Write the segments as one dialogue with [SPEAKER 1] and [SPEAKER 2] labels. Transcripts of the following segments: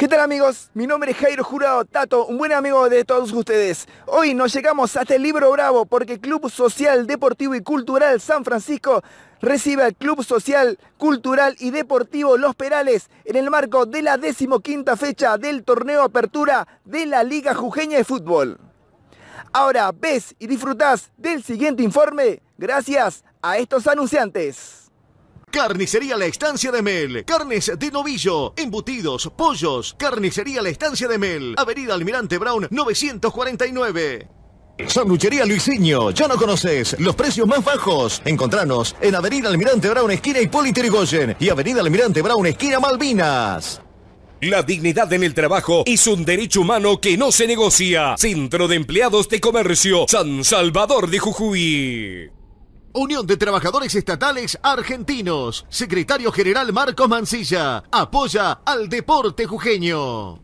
[SPEAKER 1] ¿Qué tal, amigos? Mi nombre es Jairo Jurado Tato, un buen amigo de todos ustedes. Hoy nos llegamos hasta el Libro Bravo porque Club Social, Deportivo y Cultural San Francisco recibe al Club Social, Cultural y Deportivo Los Perales en el marco de la 15ª fecha del torneo Apertura de la Liga Jujeña de Fútbol. Ahora ves y disfrutás del siguiente informe gracias a estos anunciantes.
[SPEAKER 2] Carnicería La Estancia de Mel, carnes de novillo, embutidos, pollos. Carnicería La Estancia de Mel, Avenida Almirante Brown 949. Sanduchería Luisinho, ya no conoces los precios más bajos. Encontranos en Avenida Almirante Brown esquina Hipólito Yrigoyen y Avenida Almirante Brown esquina Malvinas.
[SPEAKER 3] La dignidad en el trabajo es un derecho humano que no se negocia. Centro de Empleados de Comercio, San Salvador de Jujuy.
[SPEAKER 2] Unión de Trabajadores Estatales Argentinos. Secretario General Marcos Mancilla. Apoya al deporte jujeño.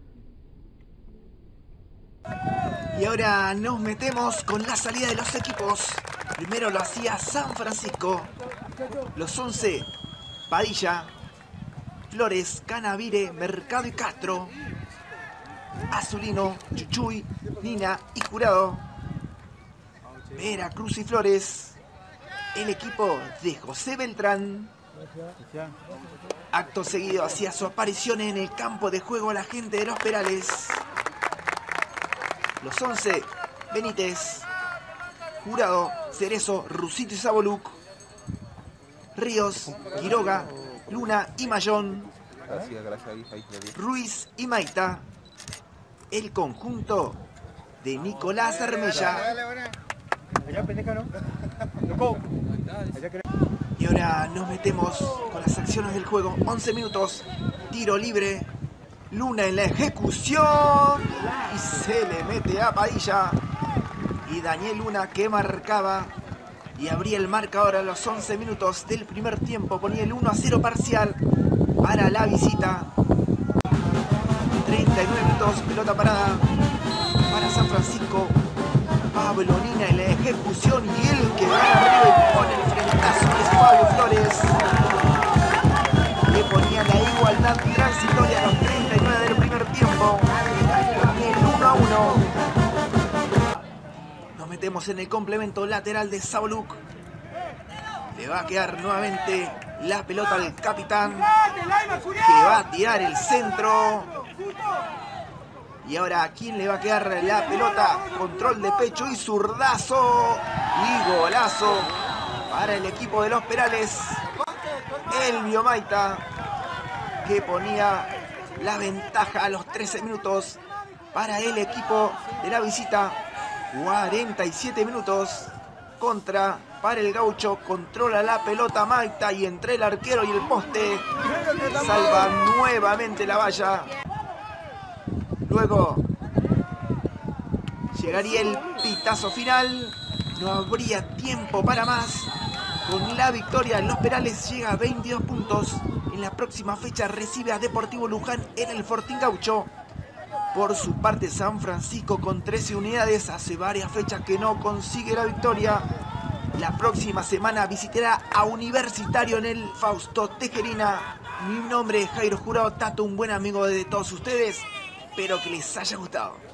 [SPEAKER 1] Y ahora nos metemos con la salida de los equipos. Primero lo hacía San Francisco. Los 11, Padilla, Flores, Canavire, Mercado y Castro. Azulino, Chuchuy, Nina y Jurado. Vera, Cruz y Flores. El equipo de José Beltrán. Acto seguido hacía su aparición en el campo de juego la gente de Los Perales. Los 11, Benítez, Jurado, Cerezo, Rusito y Saboluk. Ríos, Quiroga, Luna y Mayón. Ruiz y Maita. El conjunto de Nicolás Armella. Y ahora nos metemos con las acciones del juego. 11 minutos, tiro libre. Luna en la ejecución y se le mete a Padilla. Y Daniel Luna, que marcaba y abría el marcador a los 11 minutos del primer tiempo, ponía el 1-0 parcial para la visita. 39 minutos, pelota parada para San Francisco. Pablo Nina en la ejecución y el que va arriba y pone el frentazo es Fabio Flores, que ponía la igualdad transitoria a los 39 del primer tiempo. El 1-1. Nos metemos en el complemento lateral de Saboluk. Le va a quedar nuevamente la pelota al capitán, que va a tirar el centro. Y ahora, ¿a quién le va a quedar la pelota? Control de pecho y zurdazo. Y golazo para el equipo de Los Perales. Elvio Maita, que ponía la ventaja a los 13 minutos para el equipo de la visita. 47 minutos contra para el gaucho. Controla la pelota Maita y entre el arquero y el poste salva nuevamente la valla. Luego llegaría el pitazo final. No habría tiempo para más. Con la victoria, Los Perales llega a 22 puntos. En la próxima fecha recibe a Deportivo Luján en el Fortín Gaucho. Por su parte, San Francisco con 13 unidades. Hace varias fechas que no consigue la victoria. La próxima semana visitará a Universitario en el Fausto Tejerina. Mi nombre es Jairo Jurado Tato, un buen amigo de todos ustedes. Espero que les haya gustado.